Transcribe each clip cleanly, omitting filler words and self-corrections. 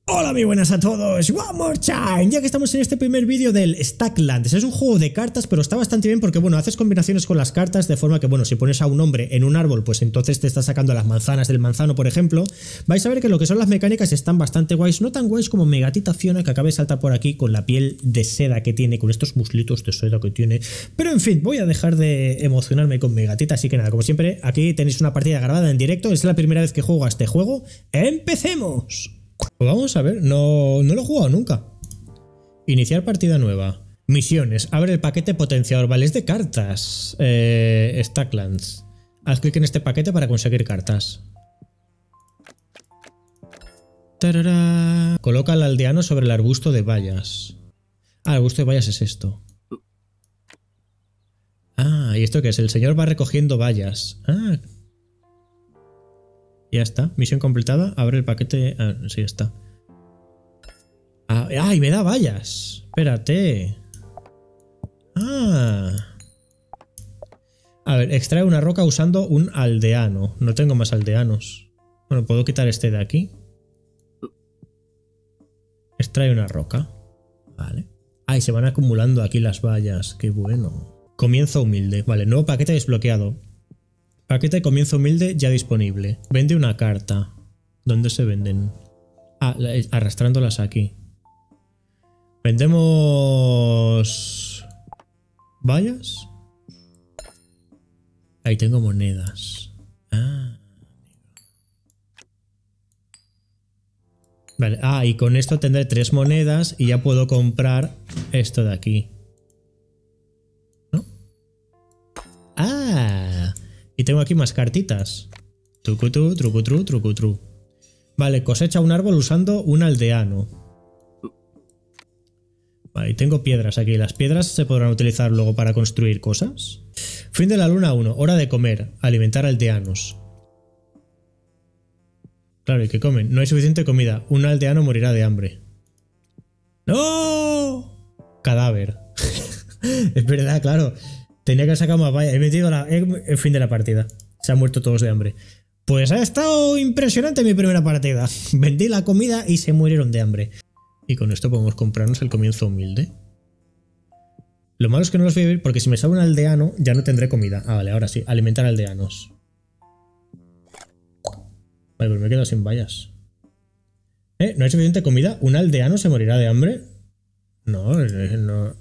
Hola, muy buenas a todos, one more time, ya que estamos en este primer vídeo del Stacklands. Es un juego de cartas, pero está bastante bien porque, bueno, haces combinaciones con las cartas de forma que, bueno, si pones a un hombre en un árbol, pues entonces te está sacando las manzanas del manzano, por ejemplo. Vais a ver que lo que son las mecánicas están bastante guays, no tan guays como Megatita Fiona, que acaba de saltar por aquí con la piel de seda que tiene, con estos muslitos de seda que tiene. Pero, en fin, voy a dejar de emocionarme con Megatita, así que nada, como siempre, aquí tenéis una partida grabada en directo, es la primera vez que juego a este juego. ¡Empecemos! Pues vamos a ver, no lo he jugado nunca. Iniciar partida nueva. Misiones. Abre el paquete potenciador. Vale, es de cartas. Stacklands. Haz clic en este paquete para conseguir cartas. ¡Tarará! Coloca al aldeano sobre el arbusto de bayas. Ah, el arbusto de bayas es esto. Ah, ¿y esto qué es? El señor va recogiendo bayas. Ah. Ya está, misión completada, abre el paquete... Ah, sí, está. Ah, y me da vallas. Espérate. Ah. A ver, extrae una roca usando un aldeano. No tengo más aldeanos. Bueno, puedo quitar este de aquí. Extrae una roca. Vale. Ah, y se van acumulando aquí las vallas. Qué bueno. Comienzo humilde. Vale, nuevo paquete desbloqueado. Paquete de comienzo humilde ya disponible. Vende una carta. ¿Dónde se venden? Ah, arrastrándolas aquí. Vendemos... ¿vallas? Ahí tengo monedas. Ah. Vale, y con esto tendré 3 monedas y ya puedo comprar esto de aquí. ¿No? ¡Ah! Y tengo aquí más cartitas. Trucutru, trucutru, trucutru. Vale, cosecha un árbol usando un aldeano. Vale, y tengo piedras aquí. Las piedras se podrán utilizar luego para construir cosas. Fin de la luna 1. Hora de comer. Alimentar aldeanos. Claro, ¿y qué comen? No hay suficiente comida. Un aldeano morirá de hambre. ¡No! Cadáver. Es verdad, claro. Tenía que sacar más vallas. He metido el fin de la partida. Se han muerto todos de hambre. Pues ha estado impresionante mi primera partida. Vendí la comida y se murieron de hambre. Y con esto podemos comprarnos el comienzo humilde. Lo malo es que no los voy a ver porque si me sale un aldeano ya no tendré comida. Ah, vale, ahora sí. Alimentar aldeanos. Vale, pues me he quedado sin vallas. ¿No hay suficiente comida? ¿Un aldeano se morirá de hambre? No, no...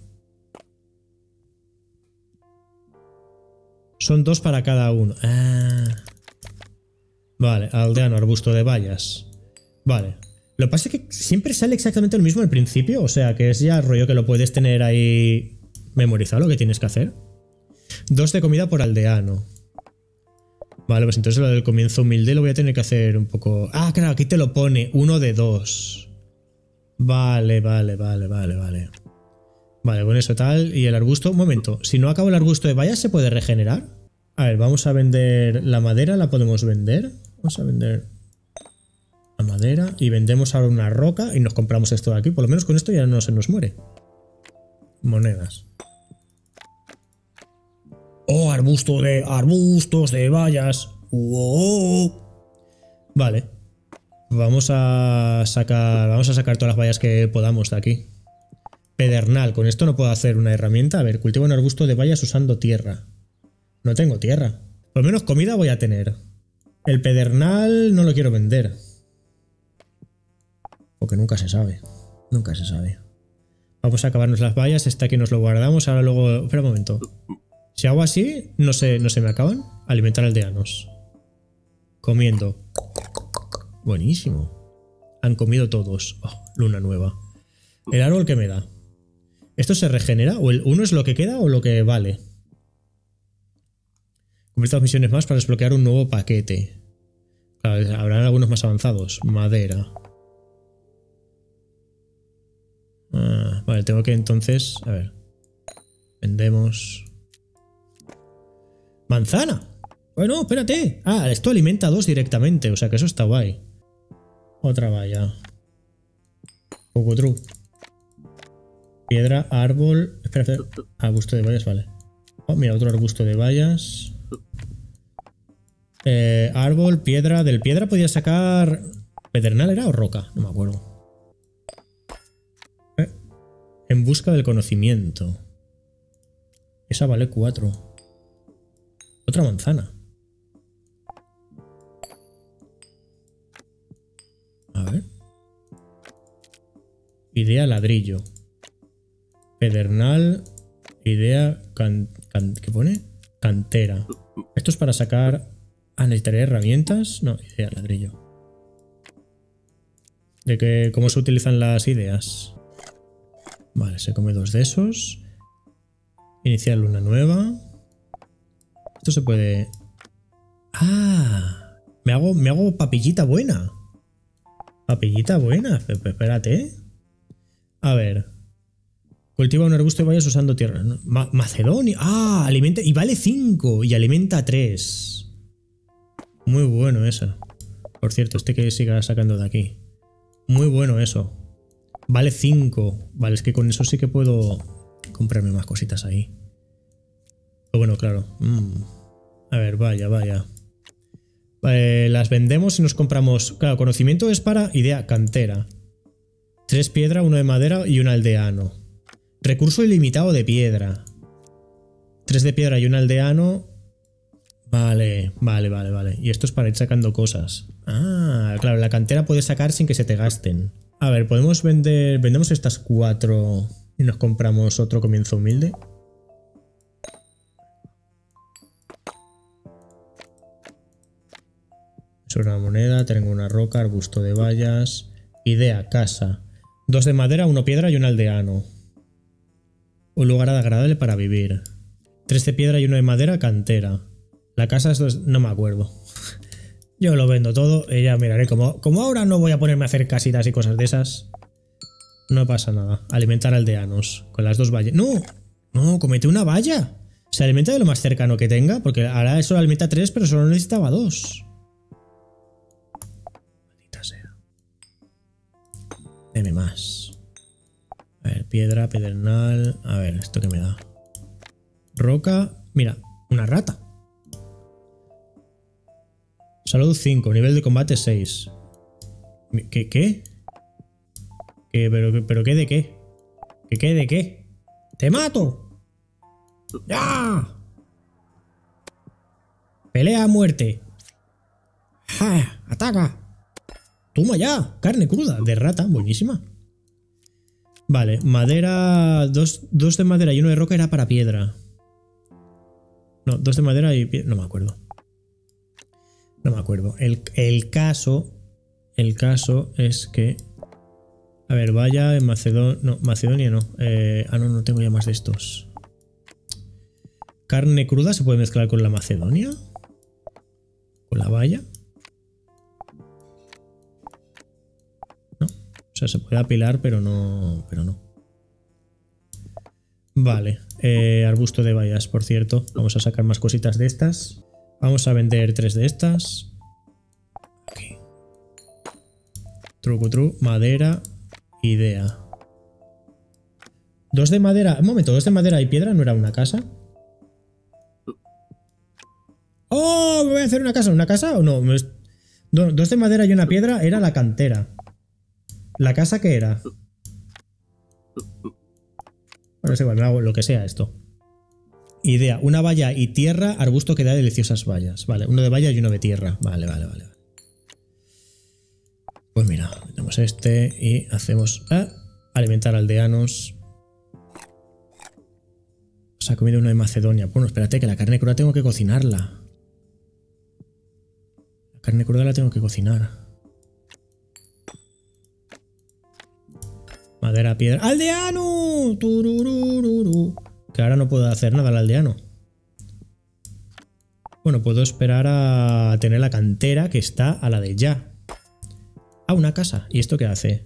Son 2 para cada uno. Ah. Vale, aldeano, arbusto de bayas. Vale. Lo que pasa es que siempre sale exactamente lo mismo al principio. O sea, que es ya rollo que lo puedes tener ahí memorizado lo que tienes que hacer. 2 de comida por aldeano. Vale, pues entonces lo del comienzo humilde lo voy a tener que hacer un poco... Ah, claro, aquí te lo pone. 1 de 2. Vale. Vale, con eso tal. Y el arbusto... Un momento. Si no acabo el arbusto de bayas, ¿se puede regenerar? A ver, vamos a vender la madera. ¿La podemos vender? Vamos a vender la madera. Y vendemos ahora una roca. Y nos compramos esto de aquí. Por lo menos con esto ya no se nos muere. Monedas. Oh, arbustos de bayas. Vale. Vamos a sacar todas las bayas que podamos de aquí. Pedernal, con esto no puedo hacer una herramienta. A ver, cultivo un arbusto de bayas usando tierra. No tengo tierra. Por lo menos comida voy a tener. El pedernal no lo quiero vender. Porque nunca se sabe. Nunca se sabe. Vamos a acabarnos las bayas. Este aquí nos lo guardamos. Ahora luego... Espera un momento. Si hago así, no se me acaban. Alimentar aldeanos. Comiendo. Buenísimo. Han comido todos. Oh, luna nueva. ¿El árbol qué me da? ¿Esto se regenera? ¿O el 1 es lo que queda o lo que vale? Completa 2 misiones más para desbloquear un nuevo paquete. Claro, habrán algunos más avanzados. Madera. Vale, tengo que entonces... A ver. Vendemos... ¡Manzana! Bueno, espérate. Ah, esto alimenta a 2 directamente. O sea que eso está guay. Otra valla. Trucutru. Piedra, árbol... Espera. Arbusto de bayas, vale. Oh, mira, otro arbusto de bayas. Árbol, piedra. Del piedra podía sacar... ¿Pedernal era o roca? No me acuerdo. En busca del conocimiento. Esa vale 4. Otra manzana. A ver. Idea ladrillo. Pedernal. Idea... ¿qué pone? Cantera. Esto es para sacar... Ah, necesitaré herramientas. No, idea ladrillo. De que cómo se utilizan las ideas. Vale, se come 2 de esos. Iniciar una nueva. Esto se puede... ¡Ah! Me hago papillita buena. Papillita buena. Espérate. A ver. Cultiva un arbusto de bayas usando tierra. Macedonia. ¡Ah! Alimenta... Y vale 5. Y alimenta 3. Muy bueno eso. Por cierto, este que siga sacando de aquí. Muy bueno eso. Vale 5. Vale, es que con eso sí que puedo comprarme más cositas ahí. Pero bueno, claro. A ver, vaya. Vale, las vendemos y nos compramos... Claro, conocimiento es para idea cantera. 3 piedra, 1 de madera y 1 aldeano. Recurso ilimitado de piedra. 3 de piedra y 1 aldeano. Vale. Y esto es para ir sacando cosas. Ah, claro, la cantera puedes sacar sin que se te gasten. A ver, podemos vender... Vendemos estas 4 y nos compramos otro comienzo humilde. Sobre una moneda, tengo una roca, arbusto de bayas. Idea, casa. 2 de madera, 1 piedra y 1 aldeano. Un lugar agradable para vivir. 3 de piedra y 1 de madera, cantera. La casa es 2... No me acuerdo. Yo lo vendo todo y ya miraré. Como ahora no voy a ponerme a hacer casitas y cosas de esas, no pasa nada. Alimentar aldeanos con las 2 vallas. No, comete una valla. Se alimenta de lo más cercano que tenga, porque ahora eso alimenta 3, pero solo necesitaba 2. Maldita sea. Deme más. A ver, piedra, pedernal. A ver, ¿esto qué me da? Roca. Mira, una rata. Salud 5, nivel de combate 6. ¿Qué? ¿Pero qué de qué? ¿Qué de qué? ¡Te mato! ¡Ya! Pelea a muerte. ¡Ja! ¡Ataca! ¡Toma ya! Carne cruda de rata, buenísima. Vale, madera... 2 de madera y 1 de roca era para piedra. No, 2 de madera y piedra... No me acuerdo. El caso es que... A ver, vaya en Macedonia... No, Macedonia no. No tengo ya más de estos. ¿Carne cruda se puede mezclar con la Macedonia? ¿Con la valla? No. O sea, se puede apilar, pero no... Vale. Arbusto de bayas, por cierto. Vamos a sacar más cositas de estas. Vamos a vender 3 de estas. Aquí. Truco, madera, idea. 2 de madera. Un momento, 2 de madera y piedra, ¿no era una casa? ¡Oh! ¿Me voy a hacer una casa? ¿Una casa o no? 2 de madera y 1 piedra era la cantera. ¿La casa qué era? Bueno, es igual, me hago lo que sea esto. Idea, 1 valla y tierra, arbusto que da deliciosas vallas. Vale, 1 de valla y 1 de tierra. Vale. Pues mira, tenemos este y hacemos... alimentar aldeanos. Se ha comido 1 de Macedonia. Bueno, espérate, que la carne cruda tengo que cocinarla. La carne cruda la tengo que cocinar. Madera, piedra... ¡Aldeano! ¡Tururururu! Que ahora no puedo hacer nada al aldeano. Bueno, puedo esperar a tener la cantera que está a la de ya. Ah, una casa. ¿Y esto qué hace?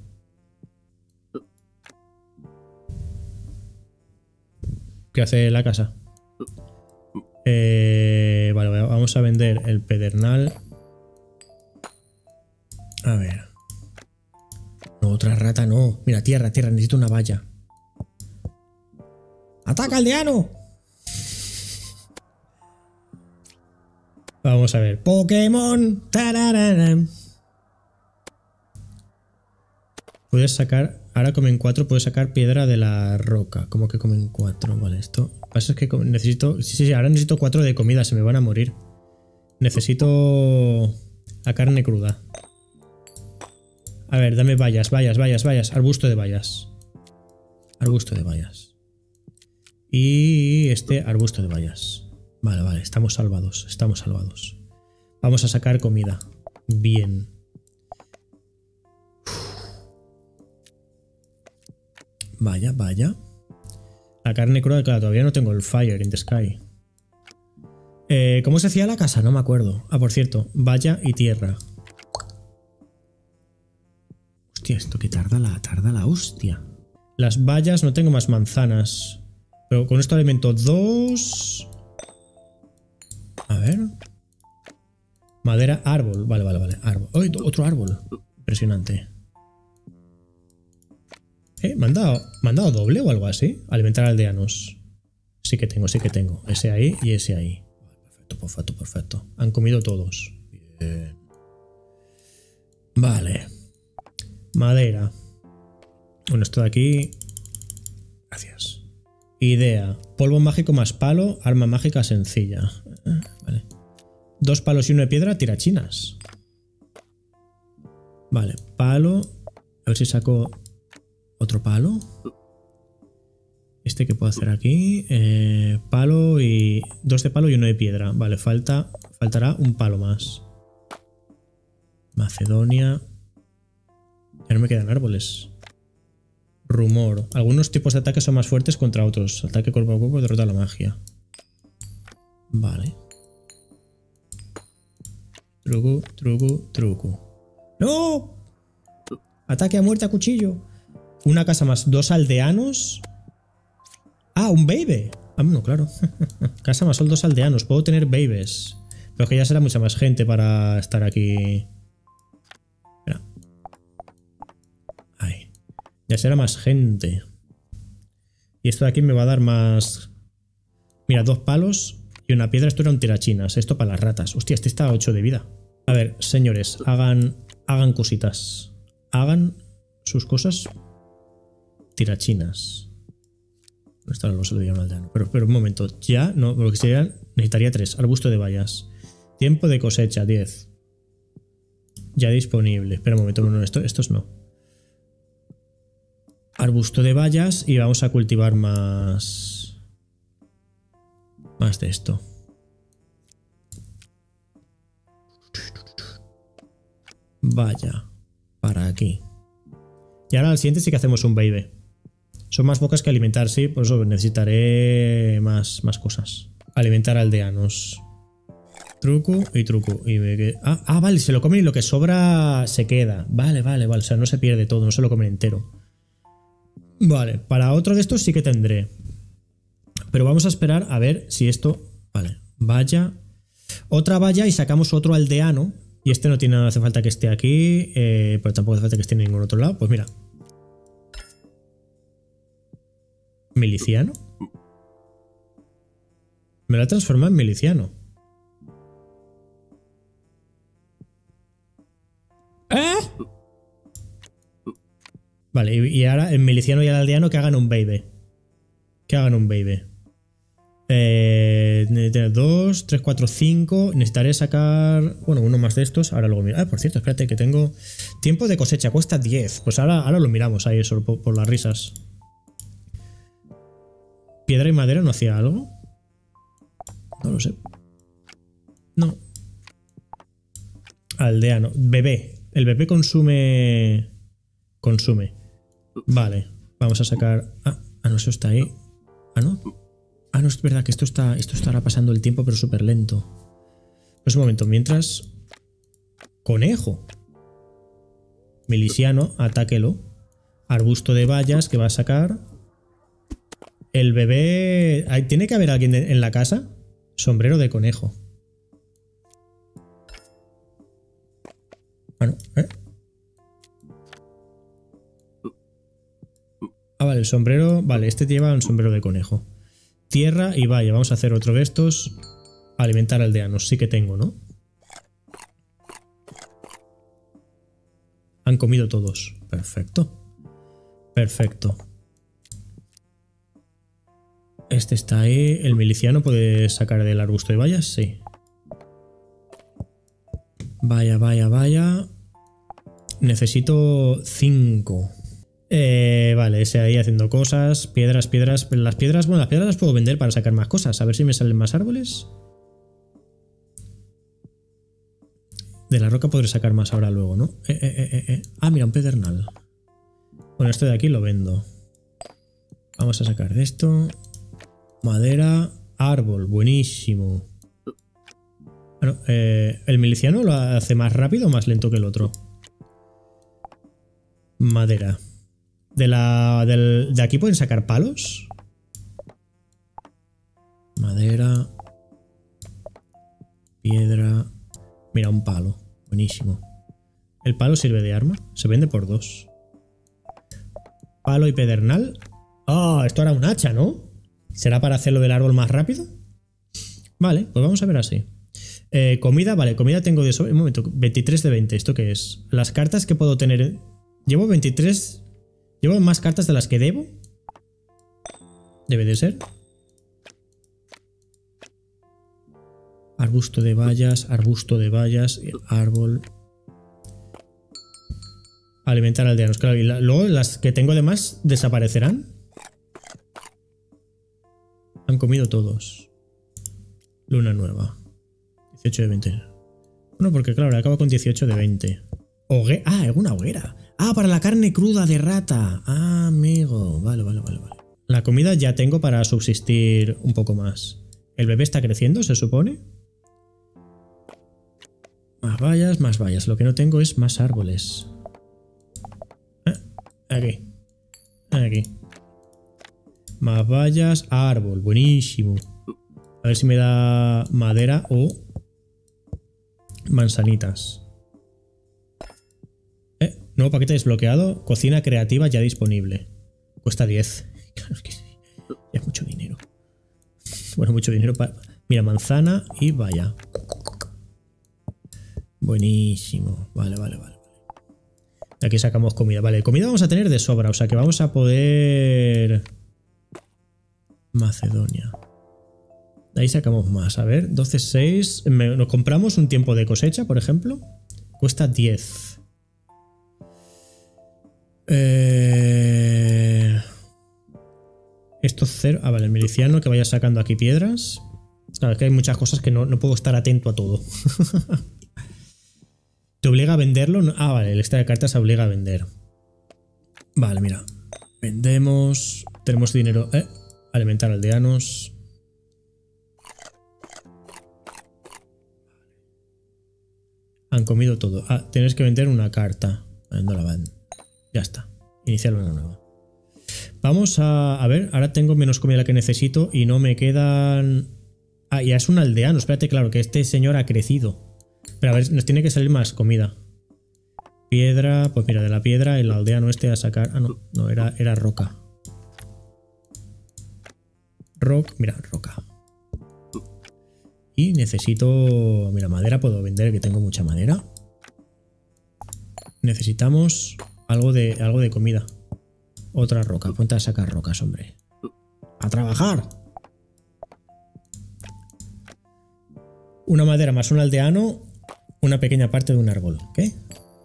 ¿Qué hace la casa? Vale, vamos a vender el pedernal. A ver. No, otra rata no. Mira, tierra, necesito una valla. ¡Ataca, aldeano! Vamos a ver. Pokémon. Tararara. Puedes sacar... Ahora comen 4, puedes sacar piedra de la roca. ¿Cómo que comen 4? Vale, esto... Lo que pasa es que necesito... Sí, ahora necesito 4 de comida, se me van a morir. Necesito... la carne cruda. A ver, dame bayas. Arbusto de bayas. Arbusto de bayas. Y este arbusto de bayas. Vale, estamos salvados. Vamos a sacar comida. Bien. Vaya. La carne cruda, claro, todavía no tengo el fire in the sky. ¿Cómo se hacía la casa? No me acuerdo. Ah, por cierto, valla y tierra. Hostia, esto que tarda la hostia. Las vallas, no tengo más manzanas. Pero con esto alimento 2. A ver. Madera, árbol. Vale. Árbol. ¡Oh, otro árbol! Impresionante. ¿Me han dado doble o algo así? Alimentar aldeanos. Sí que tengo. Ese ahí y ese ahí. Perfecto. Han comido todos. Bien. Vale. Madera. Bueno, esto de aquí... Gracias. Idea. Polvo mágico más palo. Arma mágica sencilla. Vale. 2 palos y 1 de piedra. Tirachinas. Vale. Palo. A ver si saco... otro palo. Este que puedo hacer aquí. Palo y... 2 de palo y 1 de piedra. Vale, faltará un palo más. Macedonia. Ya no me quedan árboles. Rumor. Algunos tipos de ataques son más fuertes contra otros. Ataque cuerpo a cuerpo derrota la magia. Vale. Truco. ¡No! Ataque a muerte a cuchillo. Una casa más. 2 aldeanos. Ah, un baby. Ah, bueno, claro. Casa más son 2 aldeanos. Puedo tener babies. Pero que ya será mucha más gente para estar aquí. Espera. Ahí. Ya será más gente. Y esto de aquí me va a dar más... Mira, 2 palos y una piedra. Esto era un tirachinas. Esto para las ratas. Hostia, este está a 8 de vida. A ver, señores, hagan cositas. Hagan sus cosas. Tirachinas. No está, no se lo diría un aldeano. Pero un momento. Ya, no, lo que sería, necesitaría 3. Arbusto de bayas. Tiempo de cosecha, 10. Ya disponible. Espera un momento, no, estos no. Arbusto de bayas y vamos a cultivar más de esto. Vaya. Para aquí. Y ahora al siguiente sí que hacemos un baby. Son más bocas que alimentar, sí. Por eso necesitaré más cosas. Alimentar aldeanos. Truco. Y me... vale, se lo comen y lo que sobra se queda. Vale. O sea, no se pierde todo, no se lo comen entero. Vale, para otro de estos sí que tendré. Pero vamos a esperar a ver si esto... Vale, valla. Otra valla y sacamos otro aldeano. Y este no hace falta que esté aquí. Pero tampoco hace falta que esté en ningún otro lado. Pues mira. ¿Miliciano? Me lo ha transformado en miliciano. Vale, y ahora el miliciano y el aldeano que hagan un baby. Que hagan un baby. 2, 3, 4, 5. Necesitaré sacar... Bueno, uno más de estos. Ahora luego miro. Por cierto, espérate que tengo... Tiempo de cosecha, cuesta 10. Pues ahora lo miramos ahí, solo por las risas. ¿Piedra y madera no hacía algo? No lo sé. No. Aldeano. Bebé. El bebé consume... Vale. Vamos a sacar... no, eso está ahí. No. No, es verdad que esto estará pasando el tiempo, pero súper lento. Pues un momento, mientras... Conejo. Miliciano, atáquelo. Arbusto de bayas que va a sacar... El bebé... ¿Tiene que haber alguien en la casa? Sombrero de conejo. No. Vale, el sombrero... Vale, este lleva un sombrero de conejo. Tierra y vaya, vamos a hacer otro de estos. Alimentar aldeanos, sí que tengo, ¿no? Han comido todos. Perfecto. Perfecto. Este está ahí. ¿El miliciano puede sacar del arbusto de vallas? Sí. Vaya, vaya, vaya. Necesito 5. Vale, ese ahí haciendo cosas. Piedras, piedras. Las piedras, bueno, las piedras las puedo vender para sacar más cosas. A ver si me salen más árboles. De la roca podré sacar más ahora luego, ¿no? Ah, mira, un pedernal. Bueno, esto de aquí lo vendo. Vamos a sacar de esto. Madera, árbol, buenísimo. Bueno, ¿el miliciano lo hace más rápido o más lento que el otro? Madera. ¿De aquí pueden sacar palos? Madera. Piedra. Mira, un palo. Buenísimo. ¿El palo sirve de arma? Se vende por 2. Palo y pedernal. Ah, esto era un hacha, ¿no? ¿Será para hacerlo del árbol más rápido? Vale, pues vamos a ver así. Comida, vale, comida tengo de sobre. Un momento, 23 de 20. ¿Esto qué es? Las cartas que puedo tener. Llevo 23. ¿Llevo más cartas de las que debo? Debe de ser. Arbusto de vallas, árbol. Alimentar aldeanos, claro. Y luego las que tengo de más desaparecerán. Han comido todos. Luna nueva. 18 de 20. Bueno, porque claro, acabo con 18 de 20. Ah, alguna hoguera. Ah, para la carne cruda de rata. Ah, amigo. Vale. La comida ya tengo para subsistir un poco más. El bebé está creciendo, se supone. Más vallas, más vallas. Lo que no tengo es más árboles. Aquí. Más vallas, árbol. Buenísimo. A ver si me da madera o manzanitas. Nuevo paquete desbloqueado. Cocina creativa ya disponible. Cuesta 10. Claro, es que sí. Ya es mucho dinero. Bueno, mucho dinero para... Mira, manzana y vaya. Buenísimo. Vale. De aquí sacamos comida. Vale, comida vamos a tener de sobra. O sea que vamos a poder... Macedonia. De ahí sacamos más. A ver, 12,6. Nos compramos un tiempo de cosecha, por ejemplo. Cuesta 10. Esto 0. Ah, vale, el miliciano que vaya sacando aquí piedras. Claro, es que hay muchas cosas que no puedo estar atento a todo. ¿Te obliga a venderlo? Ah, vale, el extra de cartas obliga a vender. Vale, mira. Vendemos. Tenemos dinero. Alimentar aldeanos. Han comido todo. Ah, tienes que vender una carta. No la van. Ya está. Iniciar una nueva. Vamos a ver. Ahora tengo menos comida de la que necesito y no me quedan... Ah, ya es un aldeano. Espérate, claro, que este señor ha crecido. Pero a ver, nos tiene que salir más comida. Piedra. Pues mira, de la piedra el aldeano este a sacar... Ah, no, era roca. Mira, roca. Y necesito... Mira, madera puedo vender, que tengo mucha madera. Necesitamos algo de comida. Otra roca. Ponte a sacar rocas, hombre. ¡A trabajar! Una madera más un aldeano. Una pequeña parte de un árbol. ¿Qué?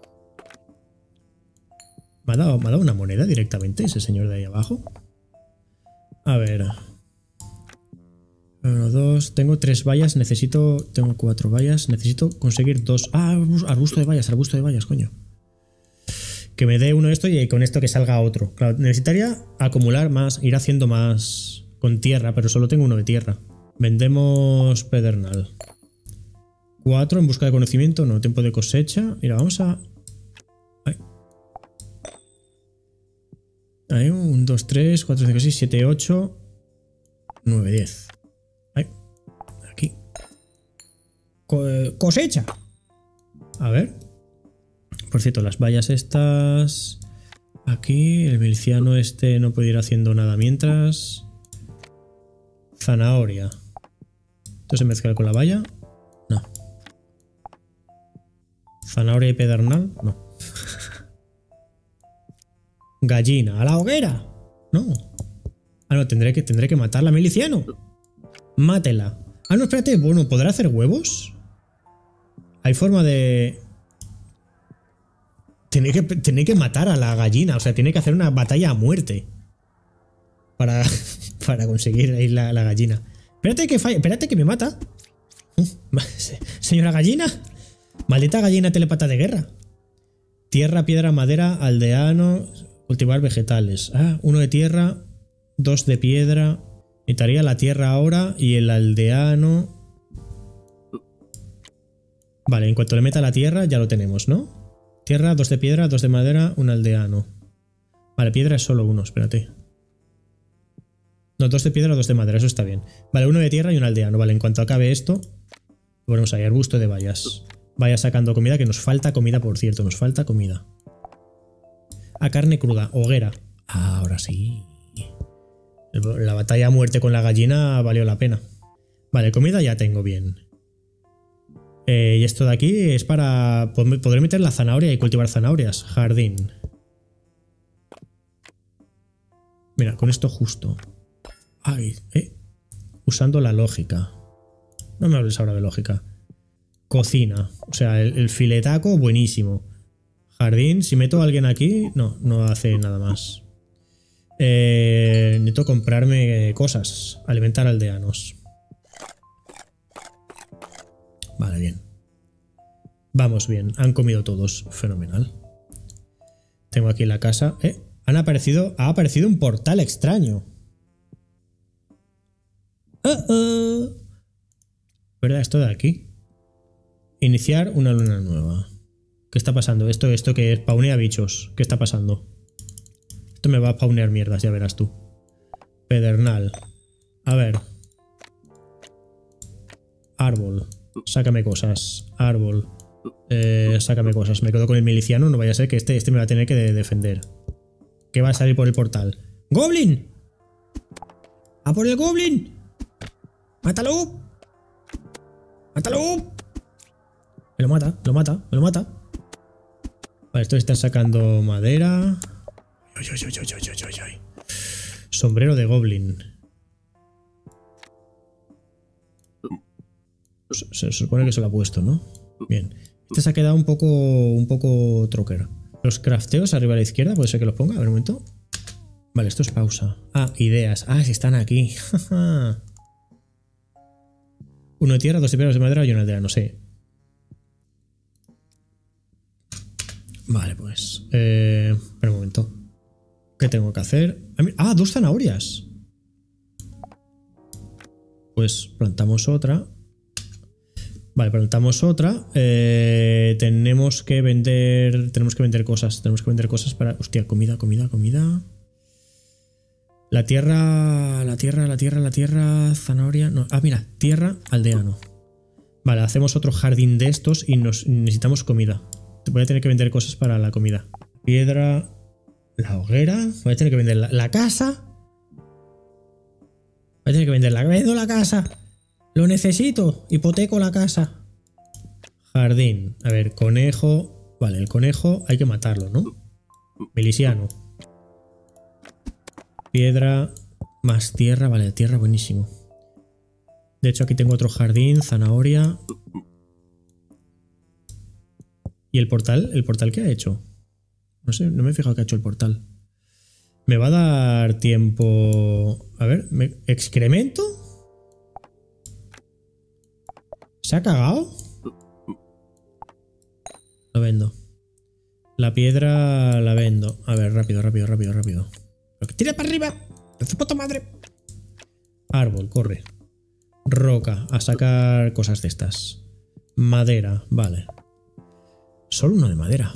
¿Me ha dado una moneda directamente ese señor de ahí abajo? A ver... 1, 2, tengo 3 vallas, tengo 4 vallas, necesito conseguir 2. Ah, arbusto de vallas, coño. Que me dé uno de esto y con esto que salga otro. Claro, necesitaría acumular más, ir haciendo más con tierra, pero solo tengo uno de tierra. Vendemos pedernal. 4 en busca de conocimiento, no, tiempo de cosecha. Mira, vamos a... Ahí, 1, 2, 3, 4, 5, 6, 7, 8, 9, 10. Aquí. Cosecha. A ver. Por cierto, las vallas estas... Aquí, el miliciano este no puede ir haciendo nada mientras... Zanahoria. ¿Esto se mezcla con la valla? No. Zanahoria y pedernal, no. Gallina. ¡A la hoguera! No. Ah, no, tendré que matarla, miliciano. Mátela. Ah, no, espérate. Bueno, ¿podrá hacer huevos? Hay forma de... Tiene que matar a la gallina. O sea, tiene que hacer una batalla a muerte. Para conseguir ahí la gallina. Espérate que falla. Espérate que me mata. Señora gallina. Maldita gallina telepata de guerra. Tierra, piedra, madera, aldeano. Cultivar vegetales. Ah, 1 de tierra, 2 de piedra. Necesitaría la tierra ahora y el aldeano. Vale, en cuanto le meta la tierra ya lo tenemos, ¿no? Tierra, 2 de piedra, 2 de madera, un aldeano. Vale, piedra es solo 1, espérate. No, 2 de piedra, 2 de madera, eso está bien. Vale, 1 de tierra y un aldeano. Vale, en cuanto acabe esto, ponemos ahí, arbusto de bayas. Vaya sacando comida, que nos falta comida, por cierto, nos falta comida. A carne cruda, hoguera. Ah, ahora sí. La batalla a muerte con la gallina valió la pena. Vale, comida ya tengo bien. Y esto de aquí es para... Podré meter la zanahoria y cultivar zanahorias. Jardín. Mira, con esto justo. Ay, usando la lógica. No me hables ahora de lógica. Cocina. O sea, el filetaco, buenísimo. Jardín, si meto a alguien aquí, no hace nada más. Necesito comprarme cosas. Alimentar aldeanos. Vale, bien. Vamos bien. Han comido todos. Fenomenal. Tengo aquí la casa. Ha aparecido un portal extraño. ¿Verdad? Esto de aquí. Iniciar una luna nueva. ¿Qué está pasando? Esto que es paunea bichos. ¿Qué está pasando? Esto me va a paunear mierdas, ya verás tú. Pedernal. A ver. Árbol. Sácame cosas. Árbol. Sácame cosas. Me quedo con el miliciano. No vaya a ser que este me va a tener que defender. ¿Qué va a salir por el portal? ¡Goblin! ¡A por el goblin! ¡Mátalo! ¡Mátalo! Me lo mata, lo mata, me lo mata. Vale, estos están sacando madera. Sombrero de goblin. Se supone que se lo ha puesto, ¿no? Bien. Este se ha quedado un poco troquer. Los crafteos arriba a la izquierda, puede ser que los ponga. A ver un momento. Vale, esto es pausa. Ah, ideas. Ah, si están aquí. 1 de tierra, 2 de piedra, 2 de madera y una aldea, no sé. Vale, pues. Espera un momento. ¿Qué tengo que hacer? Ah, 2 zanahorias. Pues plantamos otra. Vale, plantamos otra. Tenemos que vender cosas. Tenemos que vender cosas para... Hostia, comida. La tierra, zanahoria... No. Ah, mira, tierra, aldeano. Vale, hacemos otro jardín de estos y necesitamos comida. Voy a tener que vender cosas para la comida. Piedra, la hoguera. Voy a tener que vender la casa. Voy a tener que venderla. Vendo la casa. Lo necesito. Hipoteco la casa. Jardín. A ver, conejo. Vale, el conejo hay que matarlo, ¿no? Miliciano. Piedra. Más tierra. Vale, tierra, buenísimo. De hecho, aquí tengo otro jardín. Zanahoria. ¿Y el portal? ¿El portal qué ha hecho? No sé, no me he fijado que ha hecho el portal. Me va a dar tiempo... A ver, ¿excremento? ¿Se ha cagado? Lo vendo. La piedra la vendo. A ver, rápido. ¡Tira para arriba! ¡De su puta madre! Árbol, corre. Roca, a sacar cosas de estas. Madera, vale. Solo 1 de madera.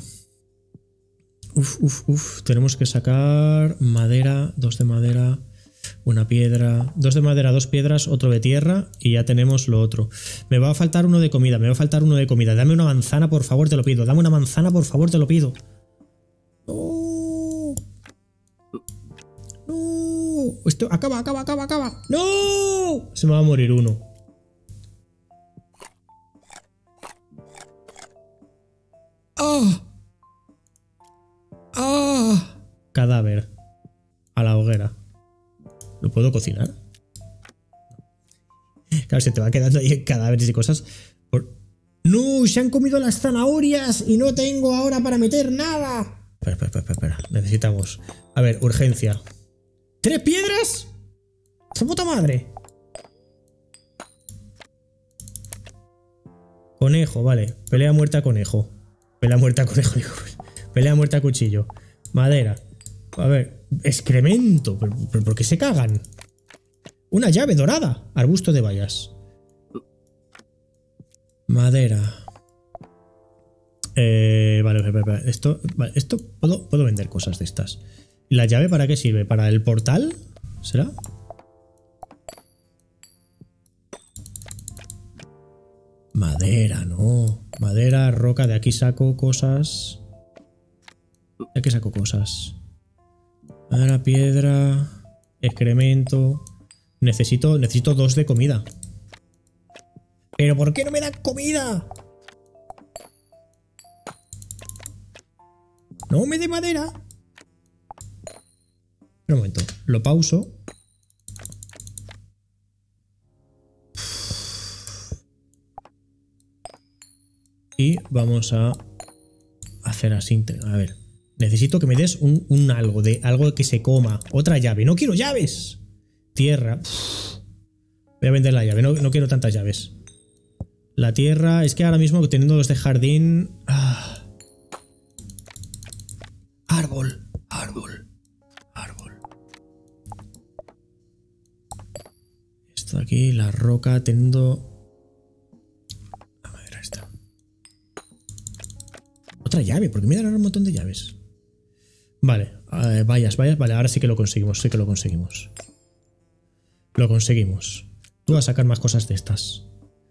Tenemos que sacar madera, 2 de madera, una piedra, 2 de madera, 2 piedras, otro de tierra y ya tenemos lo otro. Me va a faltar 1 de comida, Dame una manzana, por favor, te lo pido. Dame una manzana, por favor, te lo pido. No. No. Esto acaba. No. Se me va a morir uno. Cadáver. A la hoguera. ¿Lo puedo cocinar? Claro, se te va quedando ahí cadáveres y cosas. ¡No! ¡Se han comido las zanahorias! Y no tengo ahora para meter nada. Espera. Necesitamos. A ver, urgencia. ¿3 piedras? ¡Su puta madre! Conejo, vale. Pelea muerta a conejo. Pelea muerta a conejo, digo. Pelea muerta a cuchillo. Madera. A ver. Excremento. ¿Pero por qué se cagan? Una llave dorada. Arbusto de bayas. Madera. Vale. Esto puedo vender cosas de estas. ¿La llave para qué sirve? ¿Para el portal? ¿Será? Madera, no. Madera, roca, de aquí saco cosas. De aquí saco cosas. Madera, piedra, excremento. Necesito 2 de comida. ¿Pero por qué no me dan comida? No me dé madera. Un momento, lo pauso. Y vamos a hacer así. A ver, necesito que me des algo que se coma. Otra llave. No quiero llaves. Tierra. Voy a vender la llave. No quiero tantas llaves. La tierra. Es que ahora mismo teniendo los de jardín. Árbol. Esto de aquí, la roca, teniendo. La madera esta. Otra llave, porque me dan un montón de llaves. Vale, vayas. Vale, ahora sí que lo conseguimos. Lo conseguimos. Tú vas a sacar más cosas de estas.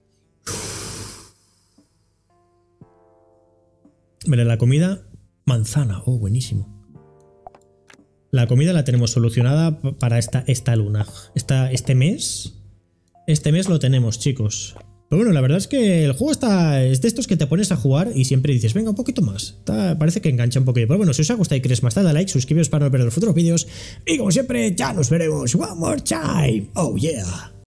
Vale, la comida. Manzana. Oh, buenísimo. La comida la tenemos solucionada para esta luna. Este mes. Este mes lo tenemos, chicos. Pero bueno, la verdad es que el juego es de estos que te pones a jugar y siempre dices, venga, un poquito más. Parece que engancha un poquito. Pero bueno, si os ha gustado y queréis más, dale a like, suscribiros para no perder los futuros vídeos. Y como siempre, ya nos veremos. One more time. Oh yeah.